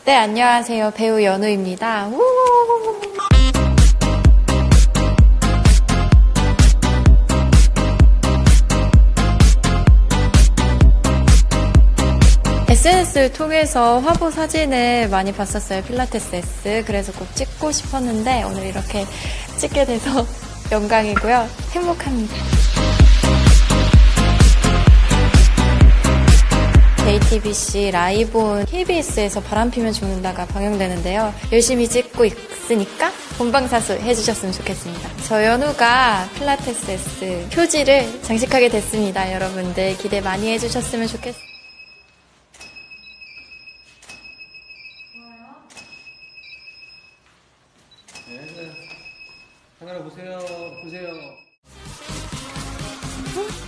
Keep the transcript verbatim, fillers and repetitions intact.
네, 안녕하세요. 배우 연우입니다. 우! 에스엔에스를 통해서 화보 사진을 많이 봤었어요. 필라테스 S. 그래서 꼭 찍고 싶었는데 오늘 이렇게 찍게 돼서 영광이고요. 행복합니다. 제이티비씨 라이브 케이비에스에서 바람피면 죽는다가 방영되는데요. 열심히 찍고 있으니까 본방사수 해주셨으면 좋겠습니다. 저 연우가 필라테스 S 표지를 장식하게 됐습니다. 여러분들 기대 많이 해주셨으면 좋겠습니다. 네, 카메라 보세요. 보세요. 응?